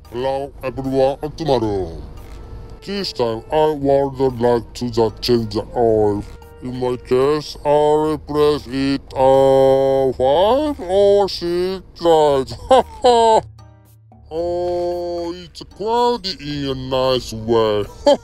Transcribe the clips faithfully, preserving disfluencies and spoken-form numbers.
Hello everyone, Atumaru. This time I would like to just change the oil. In my case, I'll replace it uh, five or six times. Oh, it's cloudy in a nice way.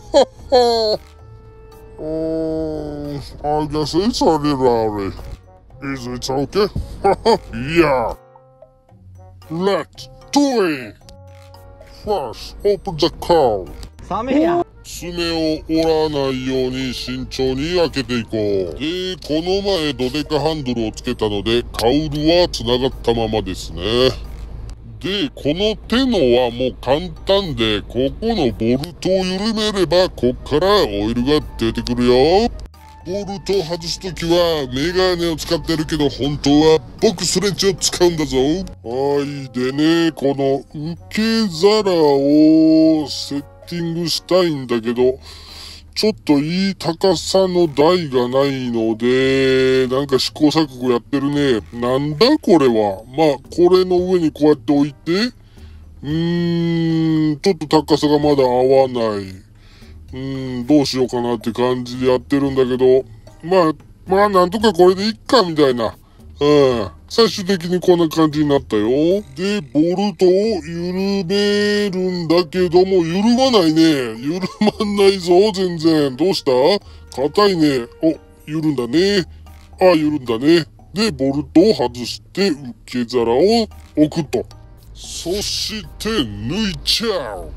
Oh, I guess it's a little early. Is it okay? Yeah. Let's do it. First, open the car. 寒いやん。 爪を折らないように慎重に開けていこう。で、この前ドデカハンドルをつけたので、カウルは繋がったままですね。で、この手のはもう簡単で、ここのボルトを緩めれば、こっからオイルが出てくるよ。ボルトを外すときはメガネを使ってるけど、本当はボックスレンチを使うんだぞ。はい、でね、この受け皿をセッティングしたいんだけど、ちょっといい高さの台がないので、なんか試行錯誤やってるね。なんだこれは。まあ、これの上にこうやって置いて、うーん、ちょっと高さがまだ合わない。うーん、どうしようかなって感じでやってるんだけど、まあ、まあなんとかこれでいっかみたいな。うん。最終的にこんな感じになったよ。で、ボルトを緩めるんだけども、緩まないね。緩まんないぞ、全然。どうした？硬いね。お、緩んだね。あ、緩んだね。で、ボルトを外して受け皿を置くと。そして抜いちゃう。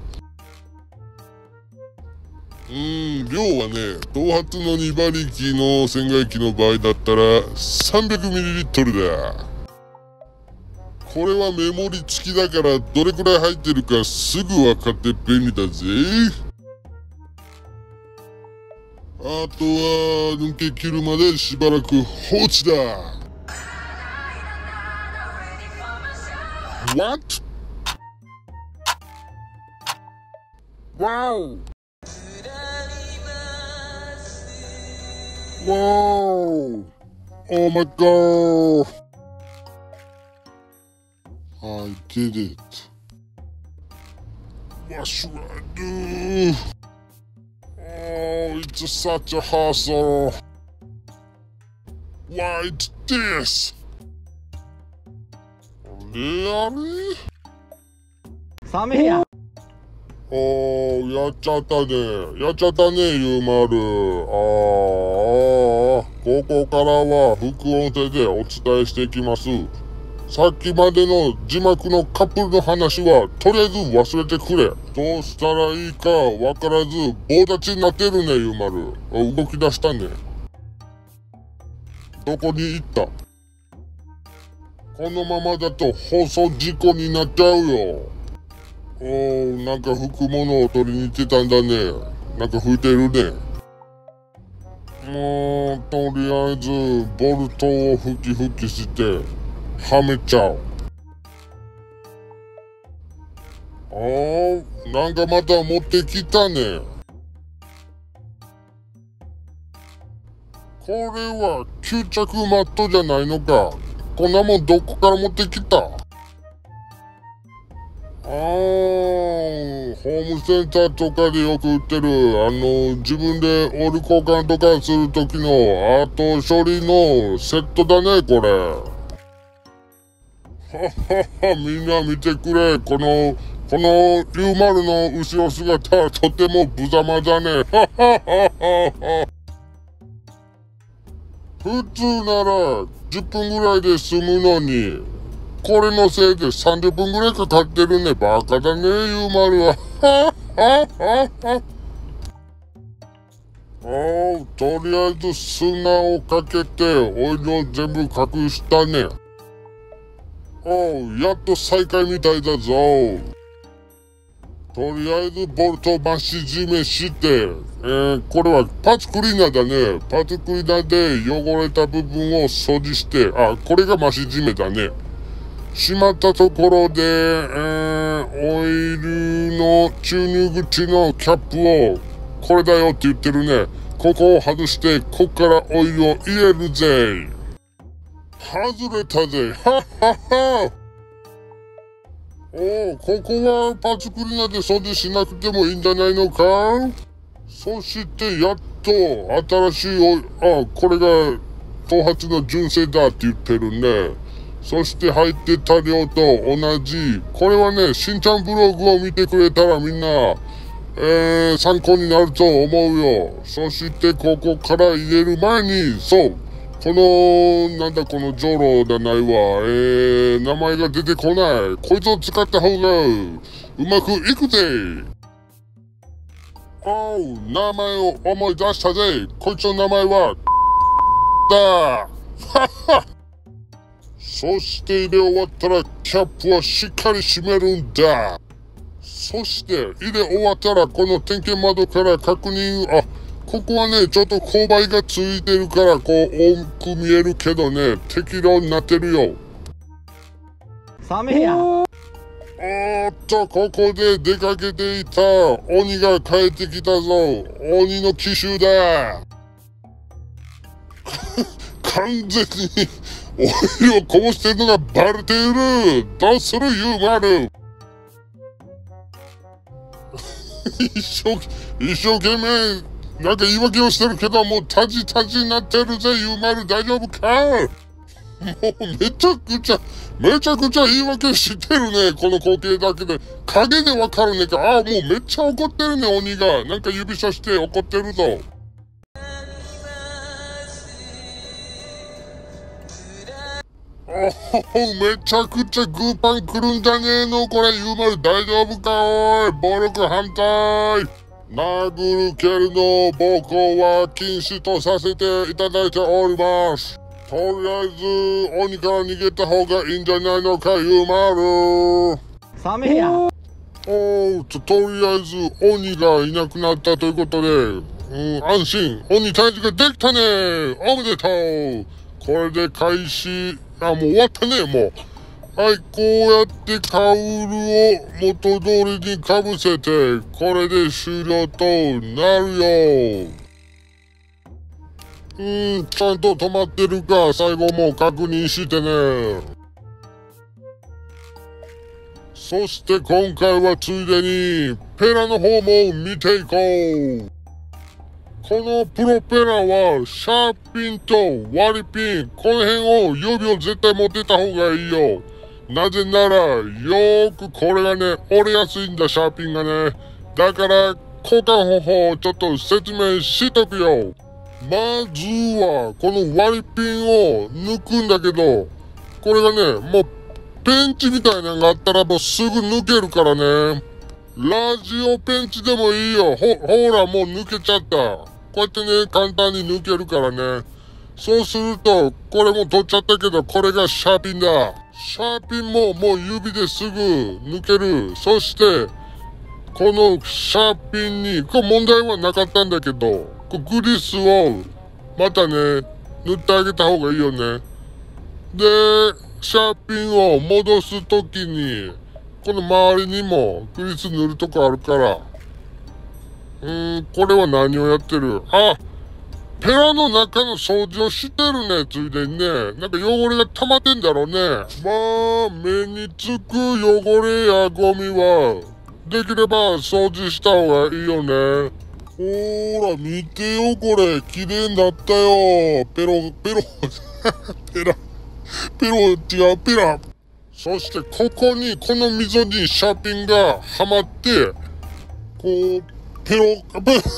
うーん、量はね、頭髪のに馬力の船外機の場合だったら さんびゃくミリリットル だ。これはメモリ付きだからどれくらい入ってるかすぐ分かって便利だぜ。あとは抜け切るまでしばらく放置だ。What? Wow! Whoa! Oh my god! I did it. What should I do? Oh, it's such a hassle. Why it's this? Really? 寒いやん。 おー、やっちゃったね。やっちゃったね、ゆうまる。あー、ここからは副音声でお伝えしていきます。さっきまでの字幕のカップルの話は、とりあえず忘れてくれ。どうしたらいいかわからず、棒立ちになってるね、ゆうまる。動き出したね。どこに行った？このままだと放送事故になっちゃうよ。おー、なんか拭くものを取りに行ってたんだね。なんか拭いてるね。もう、とりあえず、ボルトを吹き吹きして、はめちゃう。あー、なんかまた持ってきたね。これは吸着マットじゃないのか。こんなもんどこから持ってきた？あー、ホームセンターとかでよく売ってる、あの、自分でオイル交換とかするときの後処理のセットだね、これ。はっはっは、みんな見てくれ。この、このゆうまるの後ろ姿、とても無様だね。はっはっはっは。普通ならじゅっぷんぐらいで済むのに、これのせいでさんじゅっぷんぐらいかかってるね。バカだね、ゆうまるは。はっはっはっは。おう、とりあえず砂をかけてオイルを全部隠したね。おう、やっと再開みたいだぞ。とりあえずボルトを増し締めして、えー、これはパーツクリーナーだね。パーツクリーナーで汚れた部分を掃除して、あ、これが増し締めだね。しまったところで、えー、オイルの注入口のキャップを、これだよって言ってるね。ここを外して、こっからオイルを入れるぜ。外れたぜ。はっはっは。おおお、ここはパツクリナで掃除しなくてもいいんじゃないのか。そしてやっと新しいお、あ、これが頭髪の純正だって言ってるね。そして入ってた量と同じ。これはね、しんちゃんブログを見てくれたらみんな、えー、参考になると思うよ。そしてここから入れる前に、そう。この、なんだこのジョロじゃないわ。えー、名前が出てこない。こいつを使った方がうまくいくぜ。おう、名前を思い出したぜ。こいつの名前は、だ。はっは。そして入れ終わったらキャップはしっかり閉めるんだ。そして入れ終わったらこの点検窓から確認、あ、ここはね、ちょっと勾配がついてるからこう多く見えるけどね、適量になってるよ。 寒いや。 おーっと、ここで出かけていた鬼が帰ってきたぞ。鬼の奇襲だ。完全にオイルをこぼしてるのがバレている。どうするユーマル。一生、一生懸命なんか言い訳をしてるけど、もうタジタジになってるぜ、ユーマル。大丈夫か。もうめちゃくちゃ、めちゃくちゃ言い訳してるね。この光景だけで。影でわかるねか。ああ、もうめっちゃ怒ってるね、鬼が。なんか指さして怒ってるぞ。おお、めちゃくちゃグーパン来るんじゃねえのこれ、ユーマル。大丈夫かおい。暴力反対。殴る蹴るの暴行は禁止とさせていただいております。とりあえず鬼から逃げた方がいいんじゃないのか、ユーマル。 寒いや。 おう、と、とりあえず鬼がいなくなったということで、うん、安心。鬼退治ができたね。おめでとう。これで開始。あ、もう終わったね、もう。はい、こうやってカウルを元通りにかぶせて、これで終了となるよ。うーん、ちゃんと止まってるか、最後も確認してね。そして今回はついでに、ペラの方も見ていこう。このプロペラは、シャーピンと割りピン、この辺を指を絶対持ってた方がいいよ。なぜなら、よーくこれがね、折れやすいんだ、シャーピンがね。だから、交換方法をちょっと説明しとくよ。まずは、この割りピンを抜くんだけど、これがね、もう、ペンチみたいなのがあったらもうすぐ抜けるからね。ラジオペンチでもいいよ。ほ、ほら、もう抜けちゃった。こうやってね、簡単に抜けるからね。そうすると、これも取っちゃったけど、これがシャーピンだ。シャーピンももう指ですぐ抜ける。そして、このシャーピンに、これ問題はなかったんだけど、グリスをまたね、塗ってあげた方がいいよね。で、シャーピンを戻すときに、この周りにもグリス塗るとこあるから。うーん、これは何をやってる？あ、ペラの中の掃除をしてるね、ついでにね。なんか汚れが溜まってんだろうね。まあ、目につく汚れやゴミは、できれば掃除した方がいいよね。ほーら、見てよ、これ。綺麗になったよ。ペロ、ペロ、ペラ、ペロ、違う、ペラ。そして、ここに、この溝にシャーピンがはまって、こう、ペロ、ペロ、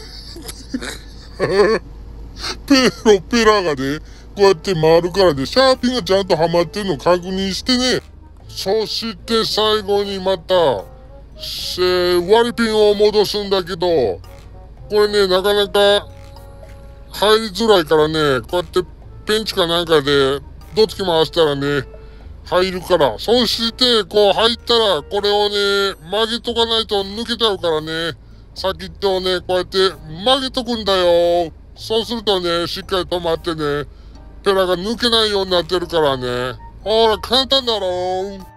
ペロペラがね、こうやって回るからね、シャーピンがちゃんとはまってるの確認してね。そして最後にまた、えー、割りピンを戻すんだけど、これね、なかなか入りづらいからね、こうやってペンチかなんかで、どつき回したらね、入るから。そして、こう入ったら、これをね、曲げとかないと抜けちゃうからね。先っちをね、こうやって曲げとくんだよ。そうするとね、しっかり止まってね、ペラが抜けないようになってるからね。ほら、簡単だろう。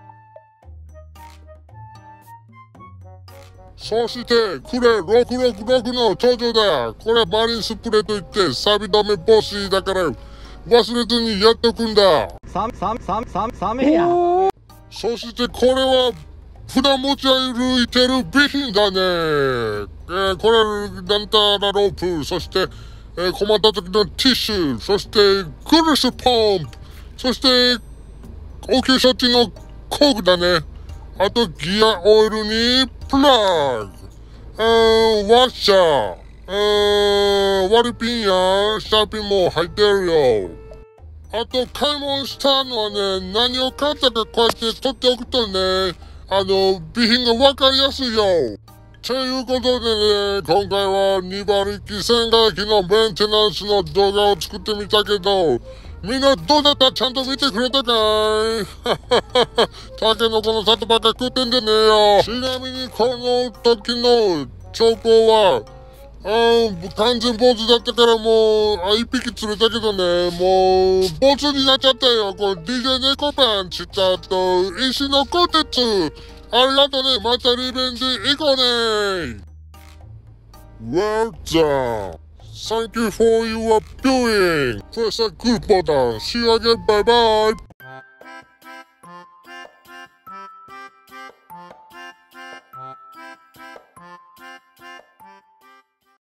そして、クレろくろくろくの登場だ。これはマリンスプレーといって、錆止め防止だから、忘れずにやっとくんだ。 さ、さ、さ、さ、寒いや。 そして、これは、 普段持ち歩いてる備品だね。えー、これ、なんたらロープ、そして、えー、困った時のティッシュ、そして、グリスポンプ、そして、応急処置の工具だね。あと、ギアオイルに、プラグ、えー、ワッシャー、えー、割りピンやシャーピンも入ってるよ。あと、買い物したのはね、何を買ったかこうやって取っておくとね、あの、備品がわかりやすいよ。ということでね、今回はにばりき洗濯機のメンテナンスの動画を作ってみたけど、みんなどうだった？ちゃんと見てくれたかい？タケノコの里ばっか食ってんでねえよ。ちなみにこの時の兆候は、あ完全坊主だったからもう、あ、一匹釣れたけどね、もう、坊主になっちゃったよ。これ ディージェー 猫パンチと、石のコテツ。ありがとね。またリベンジ行こうね。Well done. Thank you for your viewing. Press that good button. See you again. Bye bye.